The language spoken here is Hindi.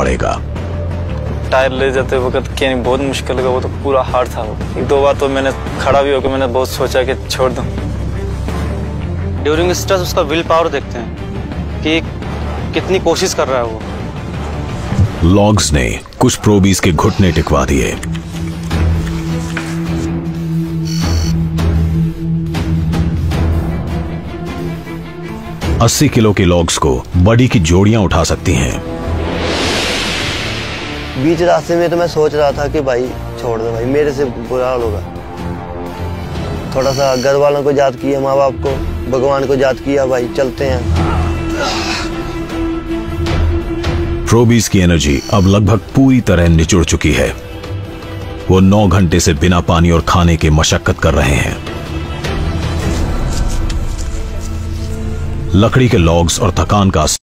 पड़ेगा। टायर ले जाते वक्त क्या बहुत मुश्किल लगा, वो तो पूरा हार्ड था। वो एक दो बार तो मैंने खड़ा भी होकर मैंने बहुत सोचा कि छोड़ दूं। ड्यूरिंग स्ट्रेस उसका विल पावर देखते हैं कि कितनी कोशिश कर रहा है वो। लॉग्स ने कुछ प्रोबीज के घुटने टिकवा दिए। अस्सी किलो के लॉग्स को बड़ी की जोड़ियां उठा सकती हैं। बीच रास्ते में तो मैं सोच रहा था कि भाई छोड़ दो भाई, मेरे से बुरा हाल होगा। थोड़ा सा घर वालों को याद किया, माँ बाप को, भगवान को याद किया, भाई चलते हैं। प्रोबीज की एनर्जी अब लगभग पूरी तरह निचुड़ चुकी है। वो 9 घंटे से बिना पानी और खाने के मशक्कत कर रहे हैं। लकड़ी के लॉग्स और थकान का